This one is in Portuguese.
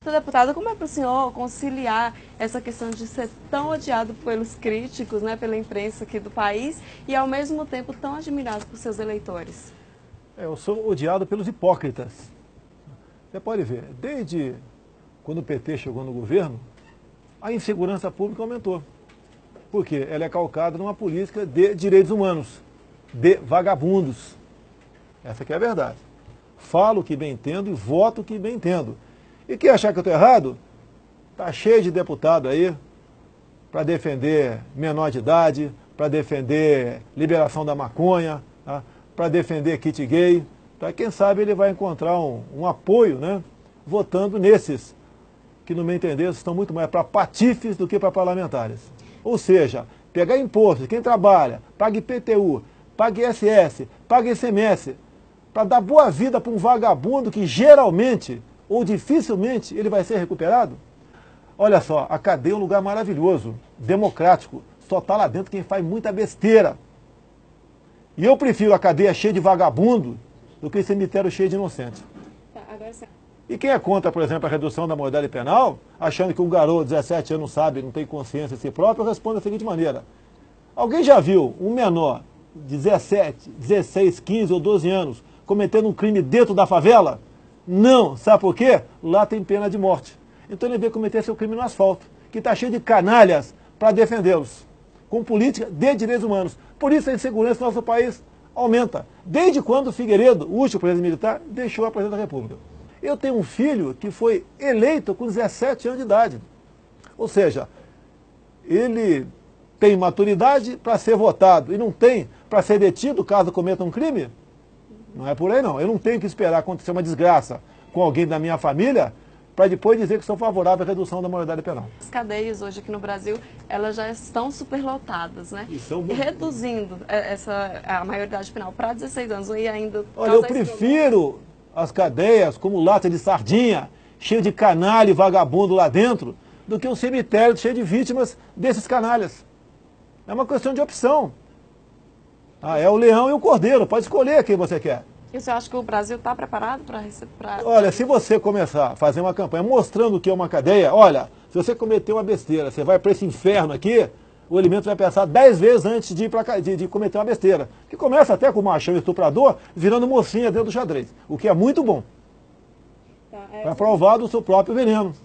Deputada, como é para o senhor conciliar essa questão de ser tão odiado pelos críticos, né, pela imprensa aqui do país, e ao mesmo tempo tão admirado por seus eleitores? Eu sou odiado pelos hipócritas. Você pode ver, desde quando o PT chegou no governo, a insegurança pública aumentou. Por quê? Ela é calcada numa política de direitos humanos, de vagabundos. Essa que é a verdade. Falo o que bem entendo e voto o que bem entendo. E quem achar que eu estou errado, está cheio de deputado aí para defender menor de idade, para defender liberação da maconha, tá? Para defender kit gay. Tá? Quem sabe ele vai encontrar um apoio, né? Votando nesses, que no meu entender estão muito mais para patifes do que para parlamentares. Ou seja, pegar imposto, quem trabalha, paga IPTU, paga ISS, paga ICMS, para dar boa vida para um vagabundo que geralmente ou dificilmente ele vai ser recuperado? Olha só, a cadeia é um lugar maravilhoso, democrático, só está lá dentro quem faz muita besteira. E eu prefiro a cadeia cheia de vagabundo do que cemitério cheio de inocentes. E quem é contra, por exemplo, a redução da maioridade penal, achando que um garoto de 17 anos não sabe, não tem consciência de si próprio, eu respondo da seguinte maneira. Alguém já viu um menor de 17, 16, 15 ou 12 anos cometendo um crime dentro da favela? Não. Sabe por quê? Lá tem pena de morte. Então ele veio cometer seu crime no asfalto, que está cheio de canalhas para defendê-los, com política de direitos humanos. Por isso a insegurança no nosso país aumenta. Desde quando o Figueiredo, o último presidente militar, deixou a presidência da República. Eu tenho um filho que foi eleito com 17 anos de idade. Ou seja, ele tem maturidade para ser votado e não tem para ser detido caso cometa um crime? Não é por aí não. Eu não tenho que esperar acontecer uma desgraça com alguém da minha família para depois dizer que sou favorável à redução da maioridade penal. As cadeias hoje aqui no Brasil, elas já estão superlotadas, né? E reduzindo a maioridade penal para 16 anos e ainda... Olha, eu prefiro as cadeias como lata de sardinha, cheio de canalha e vagabundo lá dentro, do que um cemitério cheio de vítimas desses canalhas. É uma questão de opção. É o leão e o cordeiro, pode escolher quem você quer. E você acha que o Brasil está preparado para receber? Olha, se você começar a fazer uma campanha mostrando o que é uma cadeia, olha, se você cometeu uma besteira, você vai para esse inferno aqui, o elemento vai pensar 10 vezes antes de ir pra, de cometer uma besteira. Que começa até com o machão estuprador, virando mocinha dentro do xadrez, o que é muito bom. Para provar do seu próprio veneno.